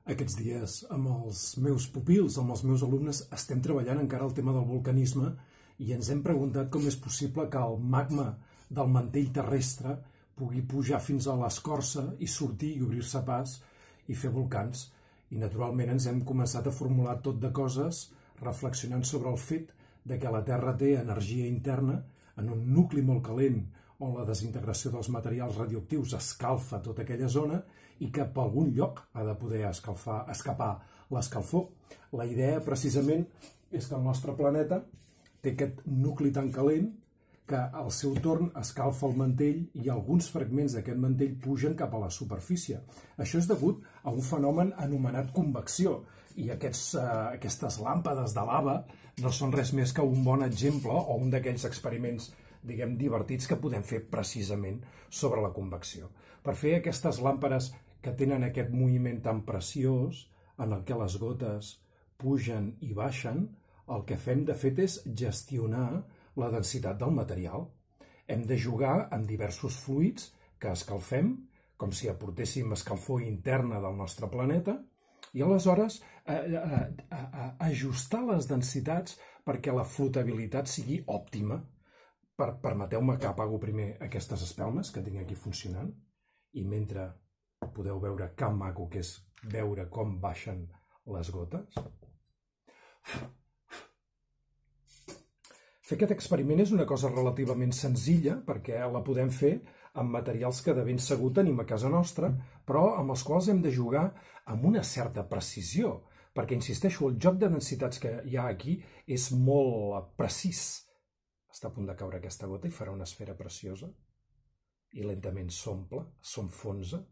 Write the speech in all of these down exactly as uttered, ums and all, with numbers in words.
Aquests dies, amb els meus pupils, amb els meus alumnes, estem treballant encara el tema del vulcanisme i ens hem preguntat com és possible que el magma del mantell terrestre pugui pujar fins a l'escorça i sortir i obrir-se pas i fer volcans. I naturalment ens hem començat a formular tot de coses reflexionant sobre el fet de que la Terra té energia interna en un nucli molt calent on la desintegració dels materials radioactius escalfa tota aquella zona i que per algun lloc ha de poder escalfar, escapar l'escalfor. La idea, precisament, és que el nostre planeta té aquest nucli tan calent que al seu torn escalfa el mantell i alguns fragments d'aquest mantell pugen cap a la superfície. Això és degut a un fenomen anomenat convecció i aquests, eh, aquestes làmpades de lava no són res més que un bon exemple o un d'aquells experiments, diguem, divertits que podem fer precisament sobre la convecció. Per fer aquestes làmpades que tenen aquest moviment tan preciós en el que les gotes pugen i baixen, el que fem de fet és gestionar la densitat del material. Hem de jugar amb diversos fluids que escalfem, com si aportéssim escalfor interna del nostre planeta, i aleshores eh, eh, eh, ajustar les densitats perquè la flotabilitat sigui òptima. Per, permeteu-me que apago primer aquestes espelmes que tinc aquí funcionant i mentre podeu veure que maco que és veure com baixen les gotes. Fer aquest experiment és una cosa relativament senzilla perquè la podem fer amb materials que de ben segur tenim a casa nostra, però amb els quals hem de jugar amb una certa precisió, perquè, insisteixo, el joc de densitats que hi ha aquí és molt precís. Està a punt de caure aquesta gota i farà una esfera preciosa i lentament s'omple, s'enfonsa.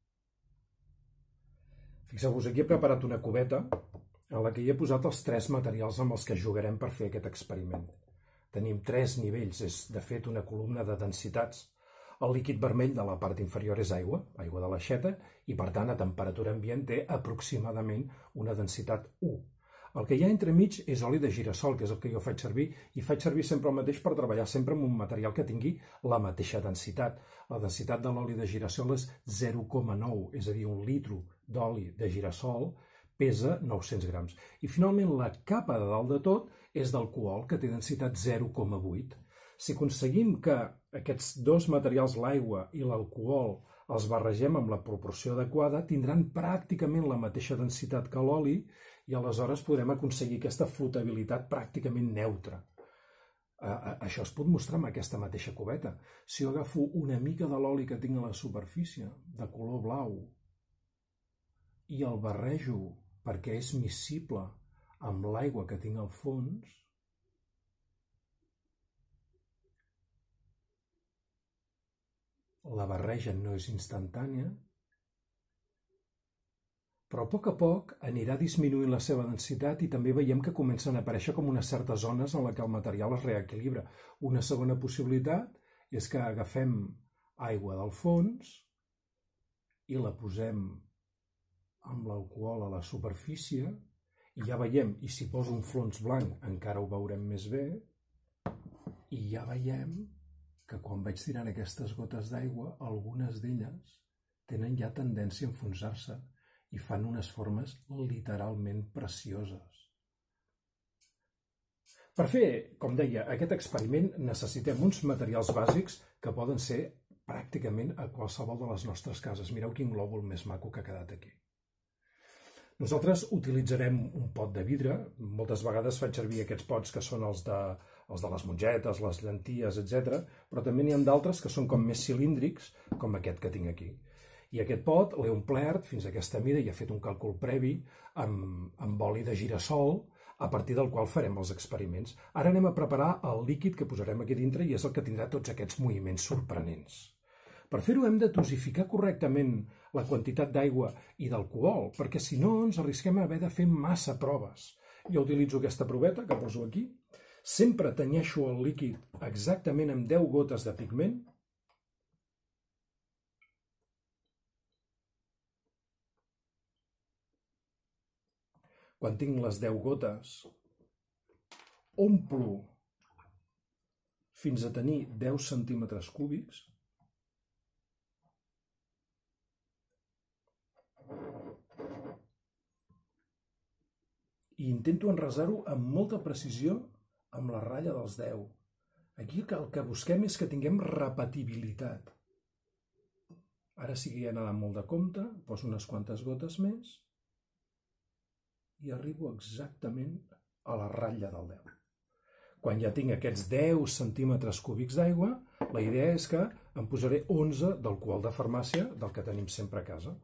Fixeu-vos, aquí he preparat una cubeta en la que hi he posat els tres materials amb els que jugarem per fer aquest experiment. Tenim tres nivells, és de fet una columna de densitats. El líquid vermell de la part inferior és aigua, aigua de l'aixeta, i per tant a temperatura ambient té aproximadament una densitat u. El que hi ha entremig és oli de gira-sol, que és el que jo faig servir, i faig servir sempre el mateix per treballar sempre amb un material que tingui la mateixa densitat. La densitat de l'oli de gira-sol és zero coma nou, és a dir, un litro d'oli de gira-sol pesa nou-cents grams. I finalment la capa de dalt de tot és d'alcohol, que té densitat zero coma vuit. Si aconseguim que aquests dos materials, l'aigua i l'alcohol, els barregem amb la proporció adequada, tindran pràcticament la mateixa densitat que l'oli i aleshores podrem aconseguir aquesta flotabilitat pràcticament neutra. Això es pot mostrar amb aquesta mateixa cubeta. Si jo agafo una mica de l'oli que tinc a la superfície, de color blau, i el barrejo perquè és miscible amb l'aigua que tinc al fons, la barreja no és instantània, però a poc a poc anirà disminuint la seva densitat i també veiem que comencen a aparèixer com unes certes zones en què el material es reequilibra. Una segona possibilitat és que agafem aigua del fons i la posem amb l'alcohol a la superfície i ja veiem, i si poso un fons blanc encara ho veurem més bé, i ja veiem que quan vaig tirant aquestes gotes d'aigua, algunes d'elles tenen ja tendència a enfonsar-se i fan unes formes literalment precioses. Per fer, com deia, aquest experiment necessitem uns materials bàsics que poden ser pràcticament a qualsevol de les nostres cases. Mireu quin glòbul més maco que ha quedat aquí. Nosaltres utilitzarem un pot de vidre. Moltes vegades faig servir aquests pots que són els de, els de les mongetes, les llenties, etcètera, però també n'hi ha d'altres que són com més cilíndrics, com aquest que tinc aquí. I aquest pot l'he omplert fins a aquesta mida i he fet un càlcul previ amb, amb oli de gira-sol, a partir del qual farem els experiments. Ara anem a preparar el líquid que posarem aquí dintre i és el que tindrà tots aquests moviments sorprenents. Per fer-ho hem de dosificar correctament la quantitat d'aigua i d'alcohol, perquè si no ens arrisquem a haver de fer massa proves. Jo utilitzo aquesta proveta que poso aquí, sempre tenyeixo el líquid exactament amb deu gotes de pigment, quan tinc les deu gotes, omplo fins a tenir deu centímetres cúbics, i intento enresar-ho amb molta precisió amb la ratlla dels deu. Aquí el que busquem és que tinguem repetibilitat. Ara sí que hi ha anat molt de compte, poso unes quantes gotes més i arribo exactament a la ratlla del deu. Quan ja tinc aquests deu centímetres cúbics d'aigua, la idea és que em posaré onze d'alcohol de farmàcia, del que tenim sempre a casa.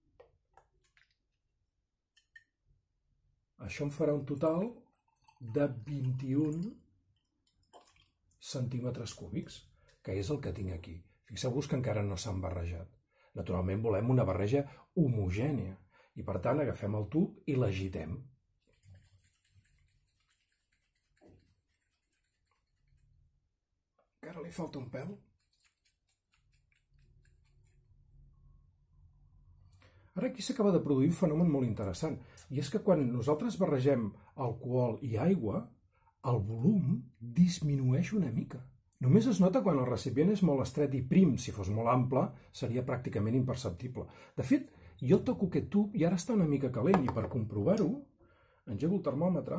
Això em farà un total de vint-i-un centímetres cúbics, que és el que tinc aquí. Fixeu-vos que encara no s'han barrejat. Naturalment volem una barreja homogènia i per tant agafem el tub i l'agitem. Encara li falta un pèl. Ara aquí s'acaba de produir un fenomen molt interessant, i és que quan nosaltres barregem alcohol i aigua, el volum disminueix una mica. Només es nota quan el recipient és molt estret i prim. Si fos molt ample, seria pràcticament imperceptible. De fet, jo toco aquest tub i ara està una mica calent, i per comprovar-ho, engego el termòmetre.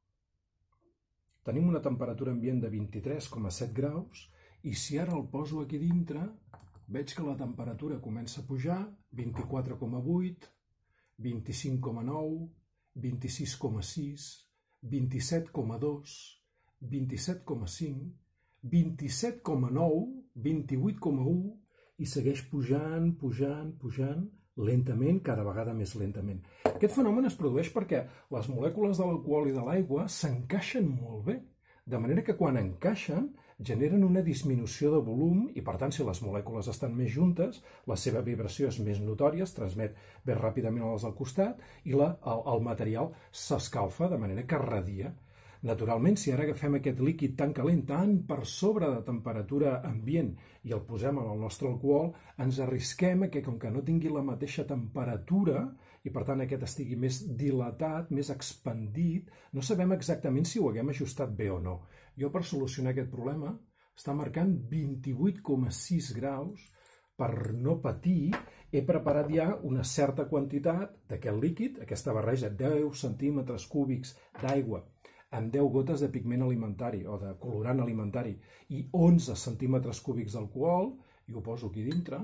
Tenim una temperatura ambient de vint-i-tres coma set graus, i si ara el poso aquí dintre, veig que la temperatura comença a pujar, vint-i-quatre coma vuit, vint-i-cinc coma nou, vint-i-sis coma sis, vint-i-set coma dos, vint-i-set coma cinc, vint-i-set coma nou, vint-i-vuit coma u, i segueix pujant, pujant, pujant, lentament, cada vegada més lentament. Aquest fenomen es produeix perquè les molècules de l'alcohol i de l'aigua s'encaixen molt bé, de manera que quan encaixen generen una disminució de volum i, per tant, si les molècules estan més juntes, la seva vibració és més notòria, es transmet més ràpidament a les del costat i la, el, el material s'escalfa de manera que radia. Naturalment, si ara agafem aquest líquid tan calent, tan per sobre de temperatura ambient, i el posem en el nostre alcohol, ens arrisquem a que, com que no tingui la mateixa temperatura, i per tant aquest estigui més dilatat, més expandit, no sabem exactament si ho haguem ajustat bé o no. Jo, per solucionar aquest problema, està marcant vint-i-vuit coma sis graus. Per no patir, he preparat ja una certa quantitat d'aquest líquid, aquesta barreja, deu centímetres cúbics d'aigua, amb deu gotes de pigment alimentari o de colorant alimentari i onze centímetres cúbics d'alcohol, i ho poso aquí dintre,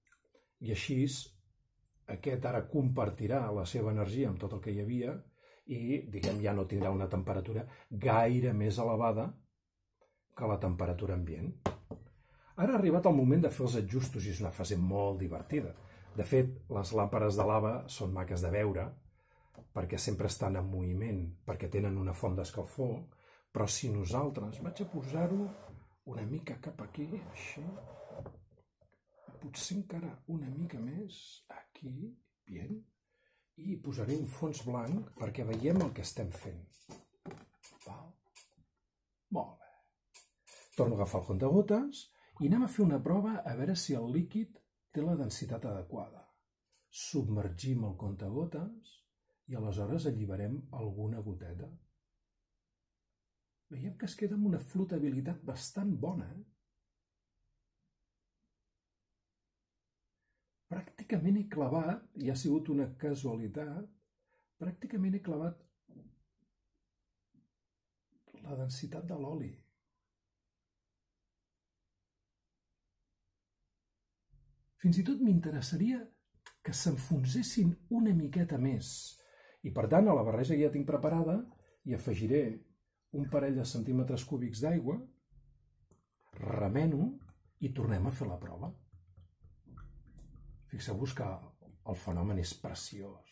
i així aquest ara compartirà la seva energia amb tot el que hi havia i, diguem, ja no tindrà una temperatura gaire més elevada que la temperatura ambient. Ara ha arribat el moment de fer els ajustos i és una fase molt divertida. De fet, les làmpades de lava són maques de veure, perquè sempre estan en moviment, perquè tenen una font d'escalfor, però si nosaltres vaig a posar-ho una mica cap aquí, així, potser encara una mica més aquí, bien, i posaré un fons blanc perquè veiem el que estem fent. Val? Molt bé. Torno a agafar el comptagotes i anem a fer una prova a veure si el líquid té la densitat adequada. Submergim el comptagotes i aleshores alliberem alguna goteta. Veiem que es queda amb una flotabilitat bastant bona. Eh? Pràcticament he clavat, i ha sigut una casualitat, pràcticament he clavat la densitat de l'oli. Fins i tot m'interessaria que s'enfonsessin una miqueta més. I per tant, a la barreja que ja tinc preparada, hi afegiré un parell de centímetres cúbics d'aigua, remeno i tornem a fer la prova. Fixeu-vos que el fenomen és preciós.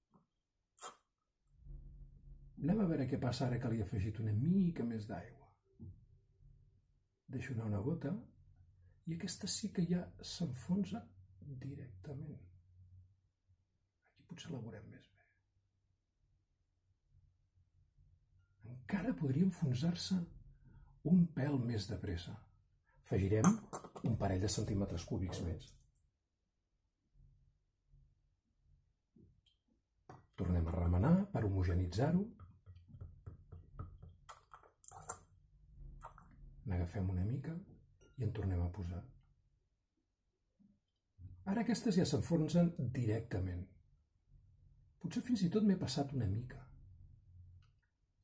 Anem a veure què passa ara que li he afegit una mica més d'aigua. Deixo anar una gota i aquesta sí que ja s'enfonsa directament. Aquí potser la veurem més bé. Encara podria enfonsar-se un pèl més de pressa. Afegirem un parell de centímetres cúbics més. Tornem a remenar per homogenitzar-ho. N'agafem una mica i en tornem a posar. Ara aquestes ja s'enfonsen directament. Potser fins i tot m'he passat una mica.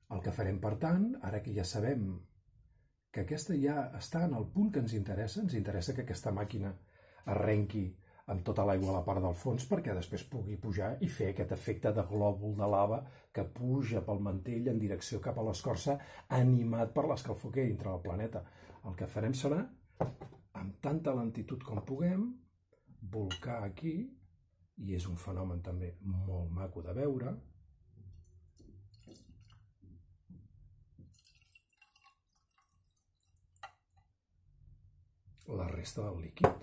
El que farem, per tant, ara que ja sabem que aquesta ja està en el punt que ens interessa, ens interessa que aquesta màquina arrenqui amb tota l'aigua a la part del fons perquè després pugui pujar i fer aquest efecte de glòbul de lava que puja pel mantell en direcció cap a l'escorça, animat per l'escalfor que hi entra al planeta. El que farem serà, amb tanta lentitud com puguem, bolcar aquí, i és un fenomen també molt maco de veure, la resta del líquid.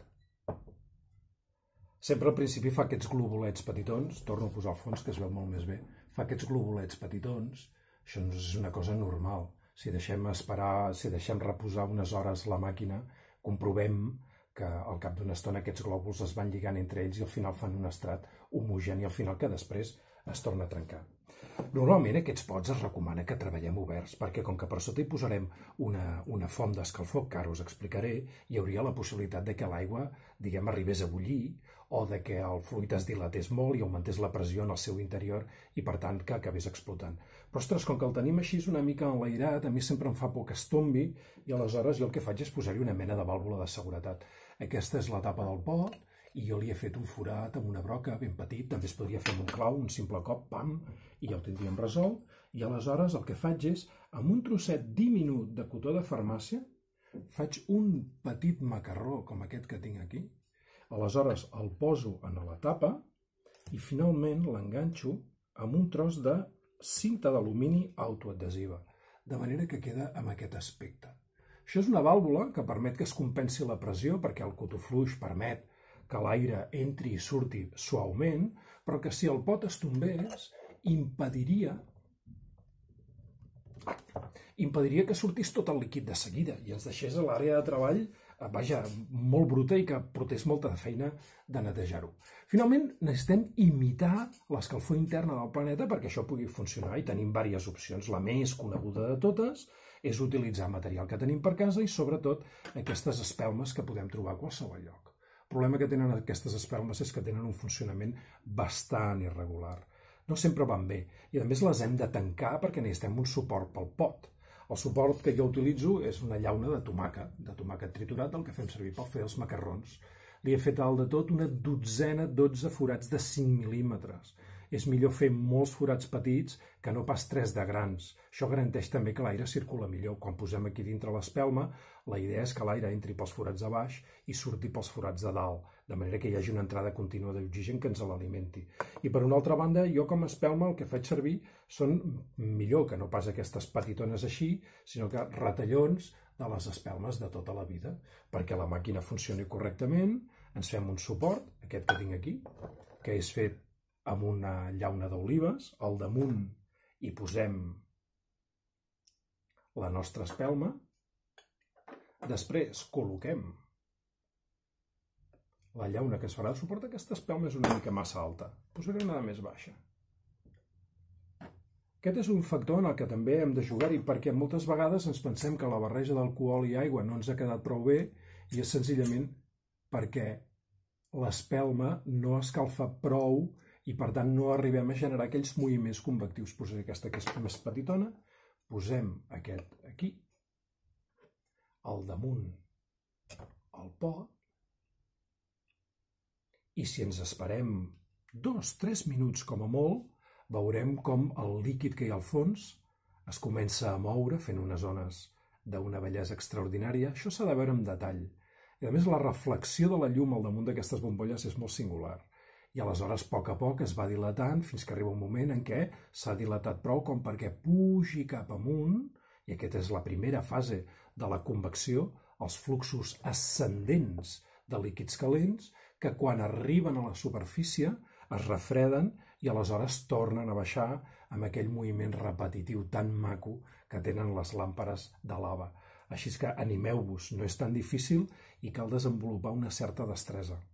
Sempre al principi fa aquests globulets petitons, torno a posar al fons que es veu molt més bé, fa aquests globulets petitons, això no és una cosa normal. Si deixem esperar, si deixem reposar unes hores la màquina, comprovem que al cap d'una estona aquests glòbuls es van lligant entre ells i al final fan un estrat homogeni al final que després es torna a trencar. Normalment aquests pots es recomana que treballem oberts, perquè com que per sota hi posarem una, una font d'escalfor, que ara us explicaré, hi hauria la possibilitat de que l'aigua, diguem, arribés a bullir, o de que el fluid es dilatés molt i augmentés la pressió en el seu interior i, per tant, que acabés explotant. Però, ostres, com que el tenim així una mica enlairat, a mi sempre em fa por que es tombi i aleshores jo el que faig és posar-hi una mena de vàlvula de seguretat. Aquesta és la tapa del pot i jo li he fet un forat amb una broca ben petit, també es podria fer amb un clau, un simple cop, pam, i ja ho tindríem resolt. I aleshores el que faig és, amb un trosset diminut de cotó de farmàcia, faig un petit macarró com aquest que tinc aquí. Aleshores el poso en la tapa i finalment l'enganxo amb un tros de cinta d'alumini autoadhesiva, de manera que queda amb aquest aspecte. Això és una vàlvula que permet que es compensi la pressió perquè el cotó fluix permet que l'aire entri i surti suaument, però que si el pot es tombés, impediria, impediria que sortís tot el líquid de seguida i ens deixés a l'àrea de treball vaja, molt bruta i que portés molta feina de netejar-ho. Finalment, necessitem imitar l'escalfor interna del planeta perquè això pugui funcionar i tenim diverses opcions. La més coneguda de totes és utilitzar material que tenim per casa i, sobretot, aquestes espelmes que podem trobar a qualsevol lloc. El problema que tenen aquestes espelmes és que tenen un funcionament bastant irregular. No sempre van bé i, a més, les hem de tancar perquè necessitem un suport pel pot. El suport que jo utilitzo és una llauna de tomàquet, de tomàquet triturat, del que fem servir per fer els macarrons. Li he fet al de tot una dotzena, dotze forats de cinc mil·límetres. És millor fer molts forats petits que no pas tres de grans. Això garanteix també que l'aire circula millor. Quan posem aquí dintre l'espelma, la idea és que l'aire entri pels forats de baix i surti pels forats de dalt, de manera que hi hagi una entrada contínua d'oxigen que ens l'alimenti. I per una altra banda, jo com a espelma el que faig servir són millor que no pas aquestes petitones així, sinó que retallons de les espelmes de tota la vida. Perquè la màquina funcioni correctament, ens fem un suport, aquest que tinc aquí, que és fet amb una llauna d'olives, al damunt hi posem la nostra espelma, després col·loquem la llauna que es farà de suport. Aquesta espelma és una mica massa alta, posaré una de més baixa. Aquest és un factor en el que també hem de jugar-hi perquè moltes vegades ens pensem que la barreja d'alcohol i aigua no ens ha quedat prou bé i és senzillament perquè l'espelma no escalfa prou i per tant no arribem a generar aquells moviments convectius. Posaré aquesta que és més petitona, posem aquest aquí, al damunt el pot, i si ens esperem dos, tres minuts com a molt, veurem com el líquid que hi ha al fons es comença a moure fent unes ones d'una bellesa extraordinària. Això s'ha de veure amb detall. I a més la reflexió de la llum al damunt d'aquestes bombolles és molt singular. I aleshores, a poc a poc, es va dilatant fins que arriba un moment en què s'ha dilatat prou com perquè pugi cap amunt, i aquesta és la primera fase de la convecció, els fluxos ascendents de líquids calents, que quan arriben a la superfície es refreden i aleshores tornen a baixar amb aquell moviment repetitiu tan maco que tenen les làmperes de lava. Així que animeu-vos, no és tan difícil i cal desenvolupar una certa destresa.